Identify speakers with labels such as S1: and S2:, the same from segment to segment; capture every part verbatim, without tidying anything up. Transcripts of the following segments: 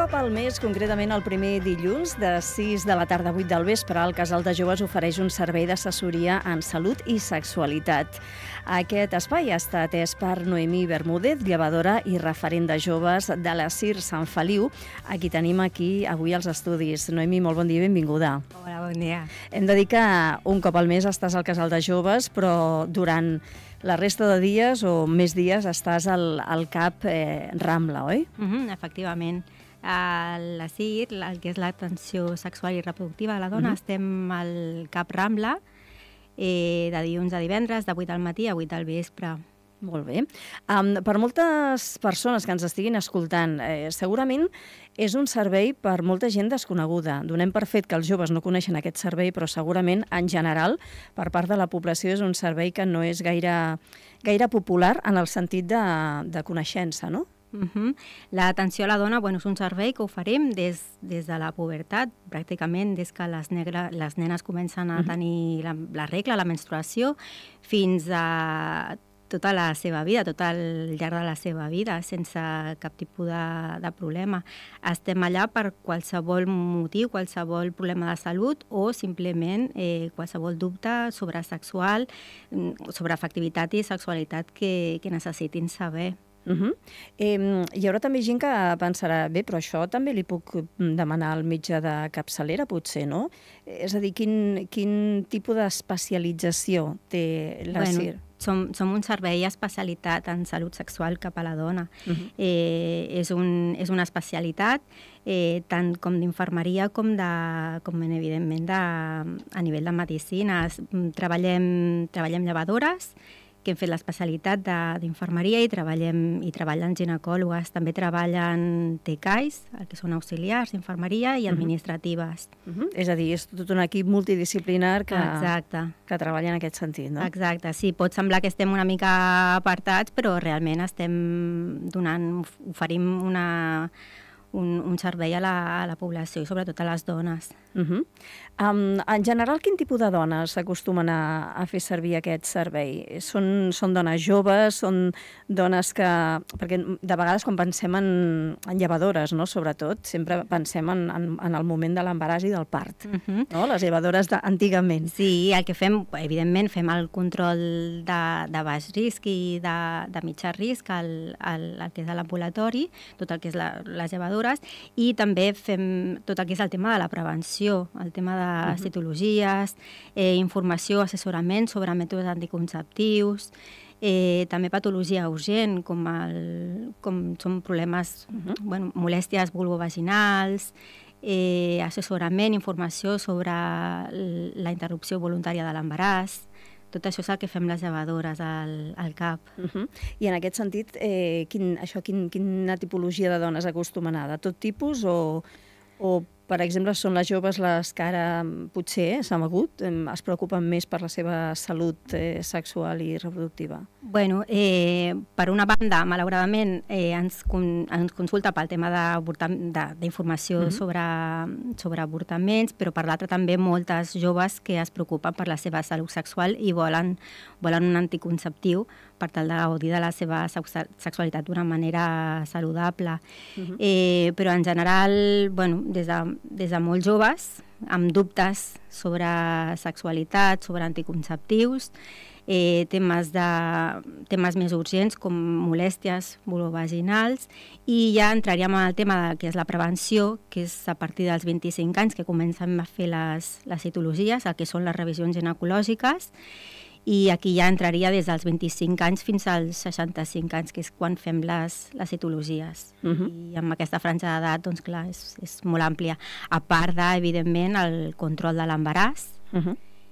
S1: cop al mes, concretament el primer dilluns, de sis de la tarda a vuit del vespre, el Casal de Joves ofereix un servei d'assessoria en salut i sexualitat. Aquest espai ha estat atès per Noemí Bermúdez, llevadora i referent de joves de la C I R Sant Feliu, a qui tenim aquí avui als estudis. Noemí, molt bon dia i benvinguda.
S2: Hola, bon dia.
S1: Hem de dir que un cop al mes estàs al Casal de Joves, però durant la resta de dies o més dies estàs al, al CAP eh, Rambla, oi?
S2: Uh-huh, efectivament. A la C I R, el que és l'atenció sexual i reproductiva de la dona, uh-huh. estem al CAP Rambla eh, de dilluns a divendres, de vuit del matí a vuit del vespre.
S1: Molt bé. Um, per moltes persones que ens estiguin escoltant, eh, segurament és un servei per molta gent desconeguda. Donem per fet que els joves no coneixen aquest servei, però segurament, en general, per part de la població és un servei que no és gaire, gaire popular en el sentit de, de coneixença, no?
S2: Uh-huh. L'atenció a la dona, bueno, és un servei que oferim des, des de la pubertat, pràcticament des que les, negre, les nenes comencen a uh-huh. tenir la, la regla, la menstruació, fins a tota la seva vida, tot el llarg de la seva vida, sense cap tipus de, de problema. Estem allà per qualsevol motiu, qualsevol problema de salut o simplement eh, qualsevol dubte sobre sexual, sobre afectivitat i sexualitat que, que necessitin saber.
S1: Uh-huh. eh, hi haurà també gent que pensarà, bé, però això també li puc demanar al metge de capçalera, potser, no? És a dir, quin, quin tipus d'especialització té la
S2: bueno,
S1: C I R?
S2: Som, som un servei especialitat en salut sexual cap a la dona. Uh-huh. eh, és, un, és una especialitat eh, tant com d'infermeria com, de, com evidentment de, a nivell de medicina. Treballem, treballem llevadores, que hem fet l'especialitat d'infermeria i treballem i treballen ginecòlogues. També treballen T C A Is, el que són auxiliars d'infermeria i administratives.
S1: Uh -huh. És a dir, és tot un equip multidisciplinar que,
S2: Exacte.
S1: que treballa en aquest sentit, no?
S2: Exacte, sí, pot semblar que estem una mica apartats, però realment estem donant, oferim una, un, un servei a la, a la població i sobretot a les dones.
S1: Uh -huh. um, en general, quin tipus de dones s'acostumen a, a fer servir aquest servei? Són, són dones joves, són dones que... Perquè de vegades quan pensem en, en llevadores, no? Sobretot, sempre pensem en, en, en el moment de l'embaràs i del part, uh -huh. no? Les llevadores antigament.
S2: Sí, el que fem, evidentment, fem el control de, de baix risc i de, de mitjà risc, el, el, el que és l'ambulatori, tot el que és la, les llevadores, i també fem tot el que és el tema de la prevenció, el tema de uh-huh. citologies, eh, informació, assessorament sobre mètodes anticonceptius, eh, també patologia urgent, com, el, com són problemes, uh-huh. bueno, molèsties vulvovaginals, eh, assessorament, informació sobre la interrupció voluntària de l'embaràs. Tot això és el que fem les llevadores al, al CAP.
S1: Uh-huh. I en aquest sentit, eh, quin, això, quin, quina tipologia de dones acostumen a? De tot tipus o... o per exemple, són les joves les que ara potser, eh, s'ha mogut, eh, es preocupen més per la seva salut eh, sexual i reproductiva?
S2: Bueno, eh, per una banda, malauradament, eh, ens, con, ens consulta pel tema d'informació uh-huh. sobre, sobre avortaments, però per l'altra també moltes joves que es preocupen per la seva salut sexual i volen, volen un anticonceptiu per tal de gaudir de la seva sexualitat d'una manera saludable. Uh-huh. eh, però en general, bueno, des de des de molt joves, amb dubtes sobre sexualitat, sobre anticonceptius, eh, temes, de, temes més urgents com molèsties vulvovaginals, i ja entraríem en el tema de, que és la prevenció, que és a partir dels vint-i-cinc anys que comencem a fer les, les citologies, el que són les revisions ginecològiques, i aquí ja entraria des dels vint-i-cinc anys fins als seixanta-cinc anys, que és quan fem les, les citologies. Uh-huh. I amb aquesta franja d'edat, doncs clar, és, és molt àmplia. A part de, evidentment, el control de l'embaràs uh-huh.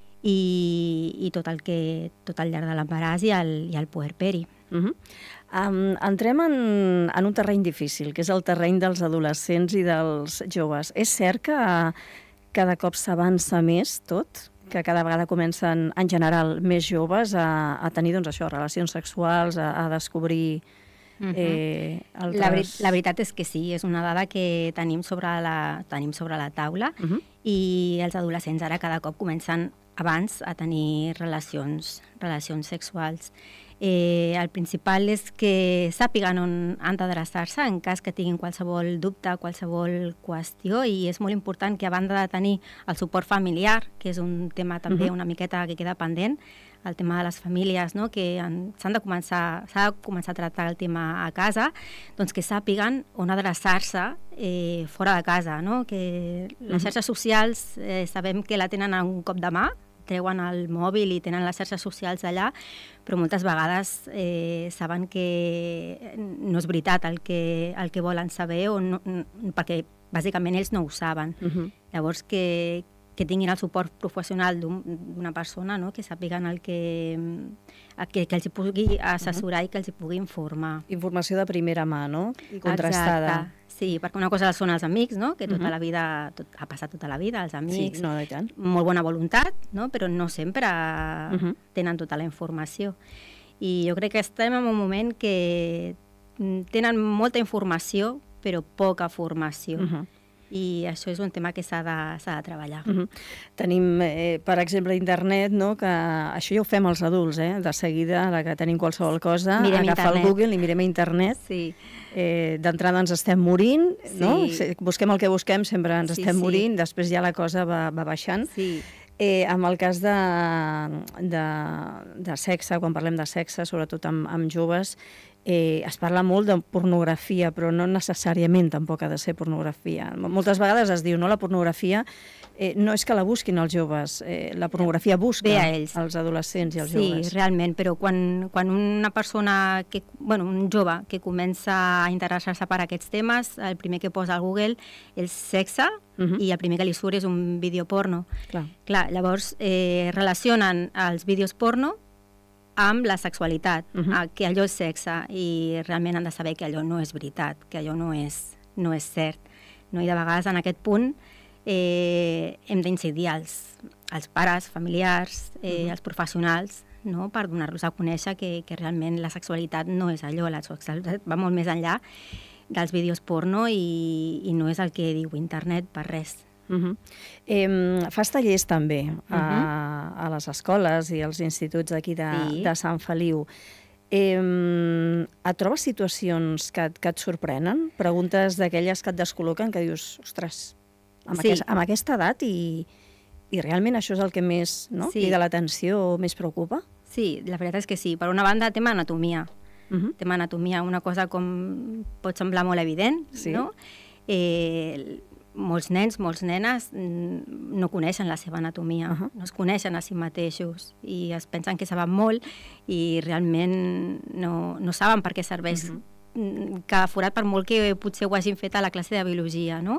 S2: i, i tot el que tot el llarg de l'embaràs i el, i el puerperi.
S1: Uh-huh. um, entrem en, en un terreny difícil, que és el terreny dels adolescents i dels joves. És cert que cada cop s'avança més tot? Que cada vegada comencen, en general, més joves a, a tenir, doncs, això, relacions sexuals, a, a descobrir eh, altres...
S2: La, veri la veritat és que sí, és una dada que tenim sobre la, tenim sobre la taula uh-huh. i els adolescents ara cada cop comencen abans a tenir relacions, relacions sexuals. Eh, el principal és que sàpiguen on han d'adreçar-se en cas que tinguin qualsevol dubte, qualsevul qüestió, i és molt important que a banda de tenir el suport familiar, que és un tema també uh-huh. una miqueta que queda pendent, el tema de les famílies, no? Que s'han de començar, s'ha de començar a tractar el tema a casa, doncs que sàpiguen on adreçar-se eh, fora de casa, no? Que les xarxes socials eh, sabem que la tenen a un cop de mà, treuen el mòbil i tenen les xarxes socials allà, però moltes vegades eh, saben que no és veritat el que, el que volen saber, o no, perquè bàsicament ells no ho saben. Uh-huh. Llavors que, que tinguin el suport professional d'una persona, no? Que sàpiguen el que, que, que els hi pugui assessorar uh-huh. i que els hi pugui informar.
S1: Informació de primera mà, no? I contrastada.
S2: Exacte. Sí, perquè una cosa són els amics, no? Que tota uh-huh. la vida, tot, ha passat tota la vida, els amics,
S1: sí, no, i tant.
S2: Molt bona voluntat, no? Però no sempre uh-huh. tenen tota la informació. I jo crec que estem en un moment que tenen molta informació, però poca formació. Uh-huh. I això és un tema que s'ha de, s'ha de treballar. Uh-huh.
S1: Tenim, eh, per exemple, internet, no? Que això ja ho fem els adults, eh? De seguida, la que tenim qualsevol cosa,
S2: mirem
S1: agafar
S2: internet.
S1: el Google i mirem a internet.
S2: Sí.
S1: Eh, d'entrada ens estem morint,
S2: sí.
S1: no? Busquem el que busquem, sempre ens sí, estem sí. morint, després ja la cosa va, va baixant.
S2: Sí.
S1: Eh, amb el cas de, de, de sexe, quan parlem de sexe, sobretot amb, amb joves, eh, es parla molt de pornografia, però no necessàriament tampoc ha de ser pornografia. Moltes vegades es diu, no, la pornografia eh, no és que la busquin els joves, eh, la pornografia busca
S2: a ells.
S1: Els adolescents i els
S2: sí,
S1: joves.
S2: Sí, realment, però quan, quan una persona, que, bueno, un jove que comença a interessar-se per aquests temes, el primer que posa al Google és sexe, uh-huh. i el primer que li surt és un vídeo porno.
S1: Clar.
S2: Clar, llavors eh, relacionen els vídeos porno amb la sexualitat, uh-huh. que allò és sexe, i realment han de saber que allò no és veritat, que allò no és, no és cert. No? I de vegades en aquest punt eh, hem d'incidir als, als pares, familiars, eh, uh-huh. als professionals, no? Per donar-los a conèixer que, que realment la sexualitat no és allò, la sexualitat va molt més enllà dels vídeos porno i, i no és el que diu internet per res.
S1: Uh-huh. eh, fas tallers també a, uh-huh. a les escoles i als instituts d'aquí de, sí. de Sant Feliu. Eh, et trobes situacions que, que et sorprenen? Preguntes d'aquelles que et descol·loquen, que dius, ostres, amb, sí. aquest, amb aquesta edat i, i realment això és el que més, no? Sí. crida l'atenció o més preocupa?
S2: Sí, la veritat és que sí. Per una banda, tema anatomia.
S1: Uh-huh.
S2: Tema anatomia, una cosa com pot semblar molt evident, sí. no? Eh, molts nens, molts nenes no coneixen la seva anatomia, uh-huh. no es coneixen a si mateixos i es pensen que saben molt i realment no, no saben per què serveix uh-huh. cada forat, per molt que potser ho hagin fet a la classe de biologia, no?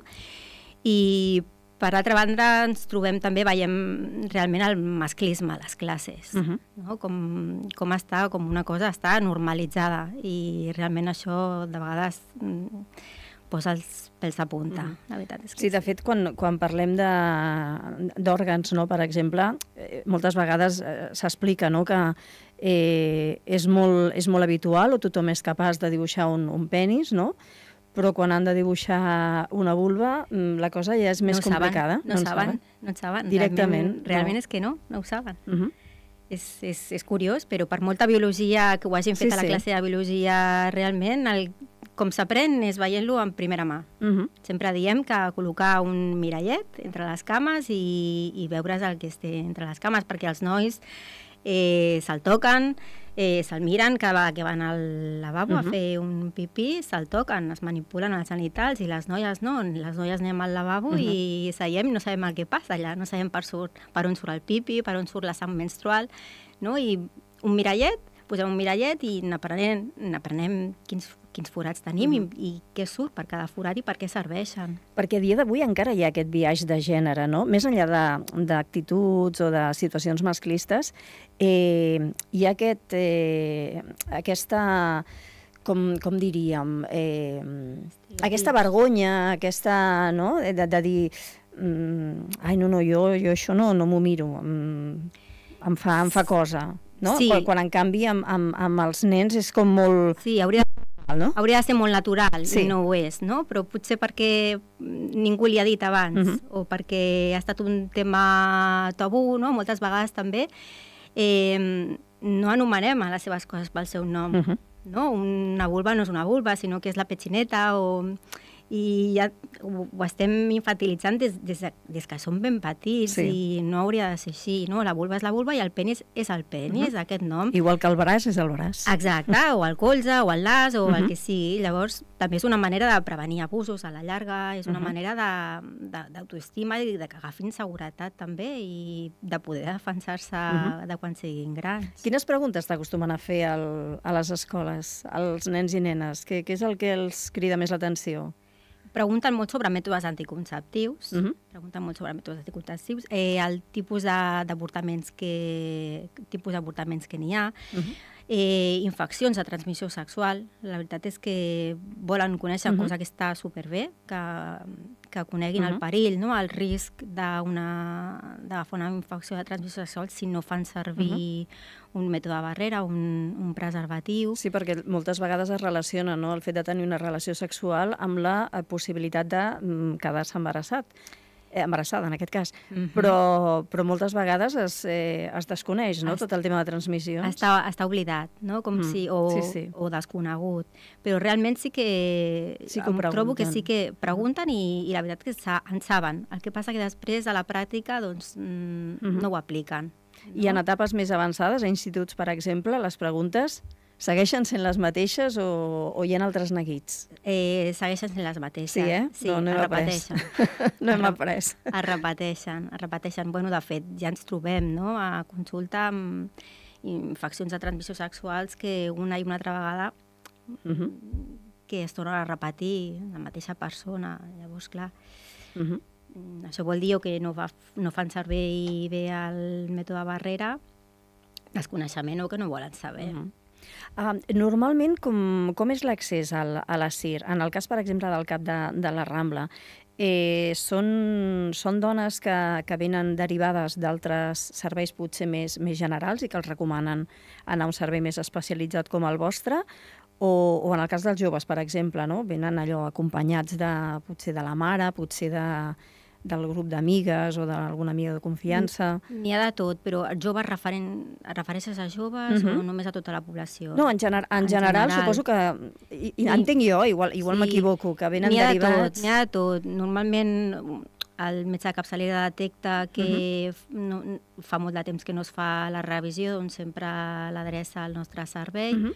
S2: I per altra banda ens trobem també, veiem realment el masclisme a les classes, uh-huh. no? com, com està, com una cosa està normalitzada i realment això de vegades posa els pèls a punta, mm. la veritat és que
S1: sí. Sí, de fet, quan, quan parlem d'òrgans, no, per exemple, eh, moltes vegades eh, s'explica, no, que eh, és, molt, és molt habitual o tothom és capaç de dibuixar un, un penis, no? Però quan han de dibuixar una vulva, la cosa ja és més
S2: no
S1: complicada.
S2: Saben, no, no saben, no en saben.
S1: Directament.
S2: Realment, realment no. És que no, no ho saben.
S1: Uh-huh.
S2: És, és, és curiós, però per molta biologia que ho hagin fet sí, a la sí. classe de biologia, realment, el, com s'aprèn és veient-lo en primera mà. Uh-huh. Sempre diem que col·locar un mirallet entre les cames i, i veure's el que té entre les cames, perquè els nois eh, se'l toquen, eh, se'l miren cada vegada que van al lavabo uh-huh. a fer un pipí, se'l toquen, es manipulen els genitals i les noies no. Les noies anem al lavabo uh-huh. i seiem i no sabem el que passa allà, no sabem per, surt, per on surt el pipi, per on surt la sang menstrual, no? I un mirallet, posem un mirallet i n'aprenem, n'aprenem quins, quins forats tenim mm. i, i què surt per cada forat i per què serveixen.
S1: Perquè a dia d'avui encara hi ha aquest biaix de gènere, no? Més enllà d'actituds o de situacions masclistes, eh, hi ha aquest, eh, aquesta, com, com diríem, eh, aquesta vergonya, aquesta, no?, de, de dir, mm, ai, no, no, jo, jo això no, no m'ho miro, mm, em, fa, em fa cosa. No?
S2: Sí.
S1: Quan, quan en canvi amb, amb, amb els nens és com molt...
S2: Sí, hauria, no? hauria de ser molt natural sí. i no ho és, no? Però potser perquè ningú li ha dit abans uh-huh. o perquè ha estat un tema tabú, no? Moltes vegades també eh, no anomenem a les seves coses pel seu nom. Uh -huh. No? Una vulva no és una vulva, sinó que és la petxineta o... I ja ho, ho estem infantilitzant des, des, de, des que som ben petits sí. I no hauria de ser així, no? La vulva és la vulva i el penis és el penis, uh -huh. aquest nom.
S1: Igual que el braç és el braç.
S2: Exacte, o el colze, o el nas, o uh -huh. el que sigui. Llavors, també és una manera de prevenir abusos a la llarga, és una uh -huh. manera d'autoestima i de que agafin seguretat també i de poder defensar-se uh -huh. de quan siguin grans.
S1: Quines preguntes t'acostumen a fer al, a les escoles, als nens i nenes? Què, què és el que els crida més l'atenció?
S2: Pregunten molt sobre mètodes anticonceptius, uh -huh. pregunten molt sobre mètodes anticonceptius, eh, el tipus d'avortaments que, tipus d'avortaments que n'hi ha, uh -huh. eh, infeccions de transmissió sexual. La veritat és que volen conèixer, uh -huh. cosa que està superbé, que, que coneguin uh -huh. el perill, no? El risc d'agafar una infecció de transmissió sexual si no fan servir uh -huh. un mètode de barrera, un, un preservatiu.
S1: Sí, perquè moltes vegades es relaciona, no?, el fet de tenir una relació sexual amb la possibilitat de mm, quedar-se embarassat. Eh, embarassada, en aquest cas. Uh-huh. però, però moltes vegades es, eh, es desconeix, no?, tot el tema de transmissions.
S2: Està, està oblidat, no?, com mm. si, o, sí, sí. o desconegut. Però realment sí que,
S1: sí que em
S2: trobo que sí que pregunten i, i la veritat que en saben. El que passa que després, a la pràctica, doncs, mm, uh-huh. no ho apliquen. No?
S1: I en etapes més avançades, a instituts, per exemple, les preguntes segueixen sent les mateixes o, o hi ha altres neguits?
S2: Eh, segueixen sent les mateixes.
S1: Sí, eh?
S2: Sí,
S1: no, no
S2: es repeteixen.
S1: no hem après.
S2: Es repeteixen, es repeteixen. Bueno, de fet, ja ens trobem, no?, a consulta amb infeccions de transmissió sexuals que una i una altra vegada uh-huh. que es tornen a repetir la mateixa persona. Llavors, clar, uh-huh. això vol dir que no, va, no fan servir bé el mètode barrera, desconeixement o que no volen saber. Uh-huh.
S1: Uh, normalment, com, com és l'accés a la C I R? En el cas, per exemple, del CAP de, de la Rambla, eh, són, són dones que, que venen derivades d'altres serveis potser més, més generals i que els recomanen anar a un servei més especialitzat com el vostre, o, o en el cas dels joves, per exemple, no? Venen allò acompanyats de, potser de la mare, potser de... del grup d'amigues o d'alguna amiga de confiança.
S2: N'hi ha de tot, però joves referen... refereixes a joves uh-huh. o només a tota la població?
S1: No, en, gener... en, en general, general suposo que... I, i entenc jo, igual, igual sí. m'equivoco, que venen
S2: n'hi ha
S1: derivats...
S2: N'hi ha de tot. Normalment el metge de capçalera detecta que uh-huh. no, fa molt de temps que no es fa la revisió, doncs sempre l'adreça al nostre servei, uh-huh.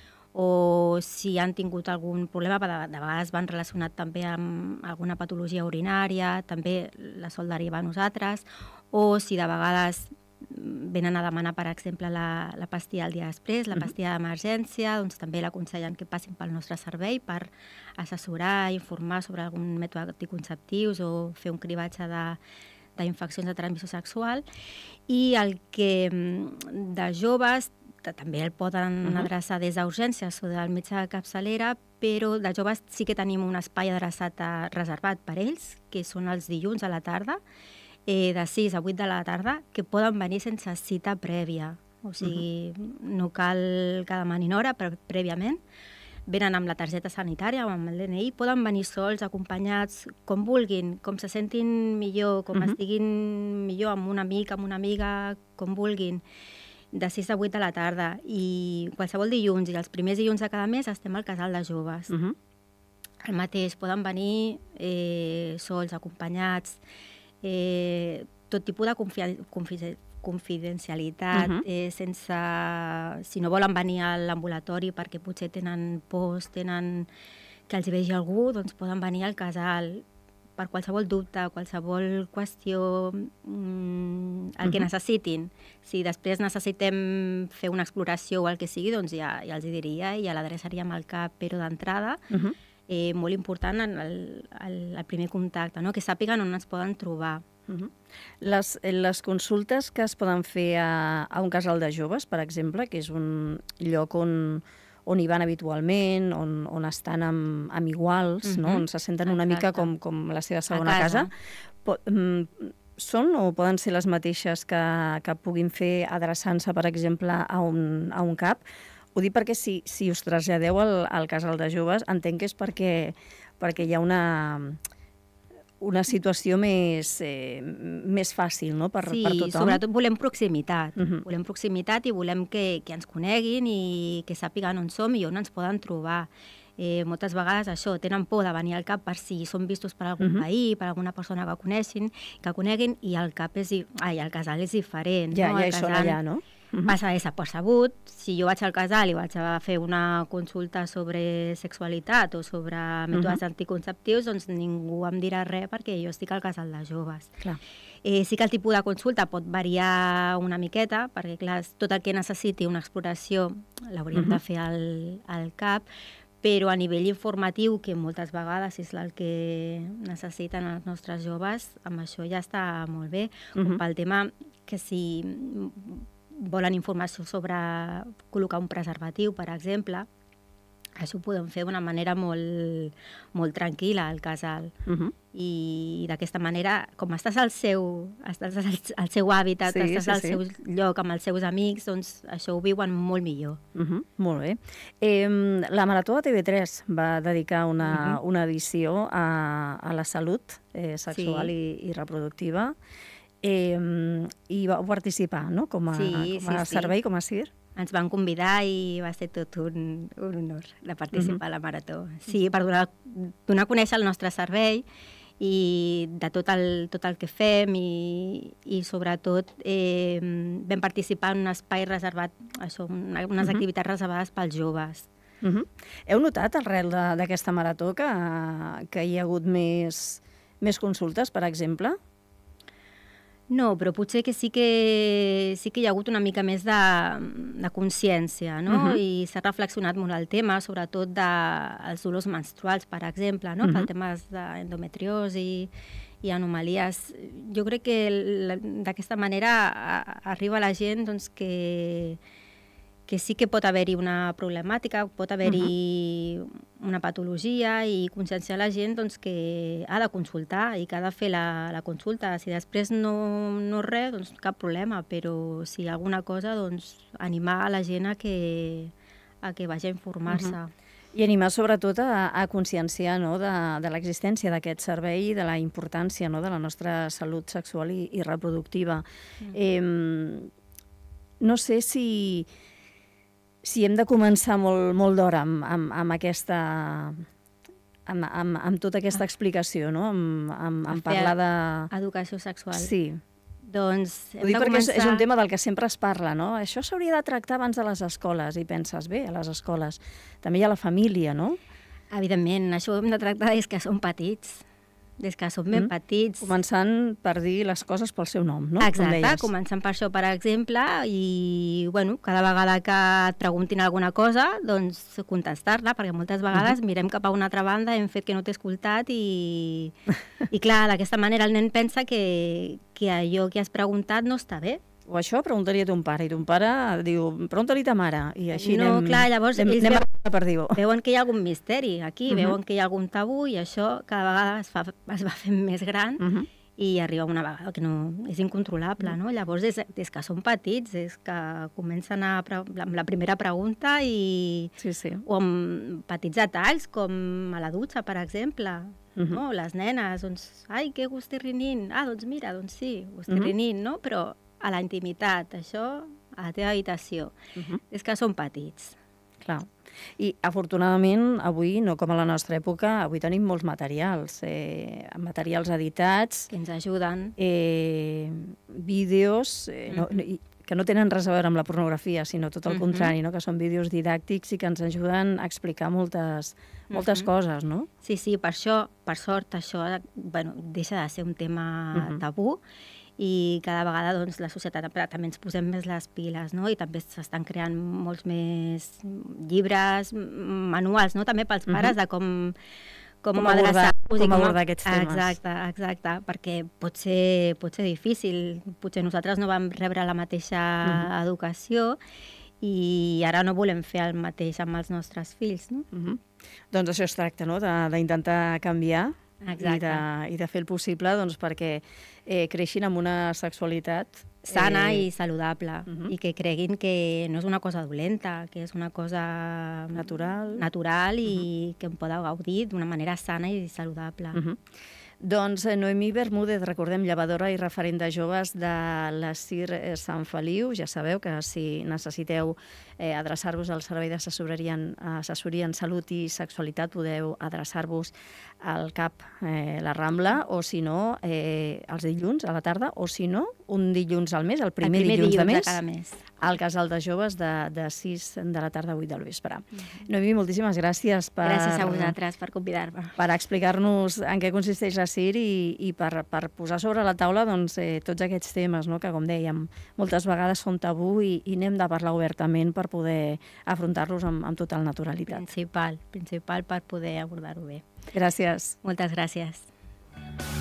S2: o si han tingut algun problema, de, de vegades van relacionat també amb alguna patologia urinària, també la sol deriva a nosaltres, o si de vegades venen a demanar, per exemple, la, la pastilla el dia després, la pastilla d'emergència, doncs també l'aconsellen que passin pel nostre servei per assessorar, informar sobre algun mètode anticonceptius o fer un cribatge de d'infeccions de transmissió sexual. I el que de joves també el poden uh-huh. adreçar des d'urgències o del metge de capçalera, però de joves sí que tenim un espai adreçat a, reservat per ells, que són els dilluns a la tarda, eh, de sis a vuit de la tarda, que poden venir sense cita prèvia. O sigui, uh-huh. no cal que demanin hora pre prèviament. Venen amb la targeta sanitària o amb el D N I, poden venir sols, acompanyats, com vulguin, com se sentin millor, com uh-huh. estiguin millor amb un amic, amb una amiga, com vulguin, de sis a vuit de la tarda. I qualsevol dilluns, i els primers dilluns de cada mes, estem al casal de joves. Uh-huh. El mateix, poden venir eh, sols, acompanyats, eh, tot tipus de confi confi confidencialitat, uh-huh. eh, sense... Si no volen venir a l'ambulatori perquè potser tenen pors, tenen que els vegi algú, doncs poden venir al casal per qualsevol dubte, qualsevol qüestió, mmm, el que uh-huh. necessitin. Si després necessitem fer una exploració o el que sigui, doncs ja, ja els diria i ja l'adreçaríem al CAP, però d'entrada, uh-huh. eh, molt important el, el, el primer contacte, no? Que sàpiguen on ens poden trobar.
S1: Uh-huh. les, les consultes que es poden fer a, a un casal de joves, per exemple, que és un lloc on, on hi van habitualment, on, on estan amb, amb iguals, uh-huh. no? On se senten una Exacte. Mica com, com la seva segona casa, casa. um, són o poden ser les mateixes que, que puguin fer adreçant-se, per exemple, a un, a un CAP? Ho dic perquè si, si us traslladeu al, al casal de joves, entenc que és perquè, perquè hi ha una... una situació més, eh, més fàcil, no?, per,
S2: sí,
S1: per tothom.
S2: Sí, sobretot volem proximitat. Uh
S1: Mhm.
S2: Volem proximitat i volem que, que ens coneguin i que sàpiguen on som i on ens poden trobar. Eh, moltes vegades això, tenen por de venir al CAP per si són vistos per algun
S1: Mhm.
S2: veí, per alguna persona que coneixin, que coneguin, i el CAP és, di- ai, el casal és diferent.
S1: Ja,
S2: no?
S1: ja
S2: El
S1: hi són
S2: casal
S1: allà, no? Mhm.
S2: passa desapercebut. Si jo vaig al casal i vaig a fer una consulta sobre sexualitat o sobre mètodes
S1: Mhm.
S2: anticonceptius, doncs ningú em dirà res perquè jo estic al casal de joves.
S1: Clar.
S2: Eh, sí que el tipus de consulta pot variar una miqueta, perquè clar, tot el que necessiti una exploració l'hauríem
S1: Mhm.
S2: de fer al, al CAP, però a nivell informatiu, que moltes vegades és el que necessiten els nostres joves, amb això ja està molt bé.
S1: Mhm.
S2: Com pel tema que si volen informació sobre col·locar un preservatiu, per exemple, això ho podem fer d'una manera molt, molt tranquil·la al casal.
S1: Mhm.
S2: I d'aquesta manera, com estàs al seu, estàs al, al seu hàbitat,
S1: Sí,
S2: estàs
S1: sí,
S2: al
S1: sí.
S2: seu lloc amb els seus amics, doncs això ho viuen molt millor.
S1: Mhm. Molt bé. Eh, la Marató de T V tres va dedicar una,
S2: Mhm.
S1: una edició a, a la salut eh, sexual
S2: Sí.
S1: i, i reproductiva. Eh, I vau participar, no?, com a,
S2: Sí,
S1: com a
S2: sí, sí.
S1: servei, com a C I R.
S2: Ens van convidar i va ser tot un, un honor de participar a la Marató. Sí, per donar, donar a conèixer el nostre servei i de tot el, tot el que fem i, i sobretot eh, vam participar en un espai reservat, això, una, unes
S1: Mhm.
S2: activitats reservades pels joves.
S1: Mhm. Heu notat, arrel de- d'aquesta marató, que, que hi ha hagut més, més consultes, per exemple?
S2: No, però potser que sí que sí que hi ha hagut una mica més de, de consciència, no?
S1: Mhm.
S2: I s'ha reflexionat molt el tema, sobretot dels dolors menstruals, per exemple, no?
S1: Mhm.
S2: Pel tema d'endometriosi i anomalies. Jo crec que la- d'aquesta manera a- arriba la gent doncs, que, que sí que pot haver-hi una problemàtica, pot haver-hi una patologia i conscienciar la gent doncs, que ha de consultar i que ha de fer la, la consulta. Si després no, no res, doncs cap problema, però si hi ha alguna cosa, doncs animar a la gent a que, a que vagi a informar-se.
S1: I animar sobretot a, a conscienciar, no?, de, de l'existència d'aquest servei i de la importància, no?, de la nostra salut sexual i, i reproductiva.
S2: Mm.
S1: Eh, no sé si, si hem de començar molt, molt d'hora amb, amb, amb aquesta... Amb, amb, amb tota aquesta explicació, no?, amb, amb,
S2: A
S1: amb
S2: fer
S1: parlar de...
S2: Educació sexual.
S1: Sí,
S2: Doncs hem
S1: ho dic
S2: de
S1: perquè és,
S2: començar...
S1: és un tema del que sempre es parla, no? Això s'hauria de tractar abans de les escoles, i penses, bé, a les escoles també hi ha la família, no?
S2: Evidentment, això ho hem de tractar des que som petits, des que som ben
S1: Mm.
S2: petits.
S1: Començant per dir les coses pel seu nom, no?
S2: Exacte,
S1: Com deies.
S2: començant per això, per exemple, i bueno, cada vegada que et preguntin alguna cosa, doncs contestar-la, perquè moltes vegades uh -huh. mirem cap a una altra banda, hem fet que no t'he escoltat i, i clar, d'aquesta manera el nen pensa que, que allò que has preguntat no està bé.
S1: O això preguntaria a ton pare, i ton pare diu, pregunta-li ta mare, i així
S2: No,
S1: anem,
S2: clar, llavors
S1: anem,
S2: ells
S1: anem
S2: veuen-
S1: a per dir-ho.
S2: Veuen que hi ha algun misteri aquí, uh
S1: Mhm.
S2: -huh. veuen que hi ha algun tabú i això cada vegada es, fa, es va fent més gran.
S1: Uh -huh.
S2: I arriba una vegada que no, és incontrolable, no? Llavors, des, des que són petits, des que comencen a, pre- amb la primera pregunta i,
S1: Sí, sí.
S2: o amb petits detalls, com a la dutxa, per exemple,
S1: Mhm.
S2: no? Les nenes, doncs, ai, què gust té rinint? Ah, doncs mira, doncs sí, gust té
S1: Mhm.
S2: rinint, no? Però a la intimitat, això, a la teva habitació,
S1: Uh -huh.
S2: és que són petits.
S1: Clar. I, afortunadament, avui, no com a la nostra època, avui tenim molts materials, eh, materials editats,
S2: Que ens ajuden.
S1: eh, vídeos, eh, no,
S2: Mhm.
S1: i, que no tenen res a veure amb la pornografia, sinó tot el
S2: Mhm.
S1: contrari, no? Que són vídeos didàctics i que ens ajuden a explicar moltes, moltes
S2: Mhm.
S1: coses, no?
S2: Sí, sí, per això, per sort, això bueno, deixa de ser un tema
S1: Mhm.
S2: tabú i cada vegada doncs, la societat també ens posem més les piles, no? I també s'estan creant molts més llibres, m- manuals, no? També pels pares
S1: Mhm.
S2: de com, com,
S1: Com
S2: adreçar-los
S1: abordar-
S2: i
S1: com abordar aquests temes.
S2: Exacte, exacte, perquè pot ser, pot ser difícil. Potser nosaltres no vam rebre la mateixa
S1: Mhm.
S2: educació i ara no volem fer el mateix amb els nostres fills, no?
S1: Uh -huh. Doncs això es tracta, no?, de- d'intentar canviar i
S2: Exacte.
S1: de, i de fer el possible doncs, perquè eh, creixin amb una sexualitat
S2: Sana
S1: eh,
S2: i saludable,
S1: Mhm.
S2: i que creguin que no és una cosa dolenta, que és una cosa
S1: natural.
S2: natural i que en podeu gaudir d'una manera sana i saludable.
S1: Uh -huh. Doncs Noemí Bermúdez, recordem, llevadora i referent de joves de la C I R Sant Feliu. Ja sabeu que si necessiteu eh, adreçar-vos al Servei d'Assessoria en, assessoria en Salut i Sexualitat, podeu adreçar-vos al C A P eh, La Rambla, o si no, eh, els dilluns a la tarda, o si no, un dilluns al mes, el primer,
S2: el primer
S1: dilluns,
S2: dilluns
S1: de, mes,
S2: de cada mes,
S1: al Casal de Joves de, de sis de la tarda a vuit del vespre. Mm-hmm. Noemí, moltíssimes gràcies per...
S2: Gràcies a vosaltres per convidar-me.
S1: Per explicar-nos en què consisteix la C I R i, i per, per posar sobre la taula doncs, eh, tots aquests temes, no? Que, com dèiem, moltes vegades són tabú i, i n'hem de parlar obertament per poder afrontar-los amb, amb total naturalitat.
S2: Principal, principal per poder abordar-ho bé.
S1: Gràcies.
S2: Moltes gràcies.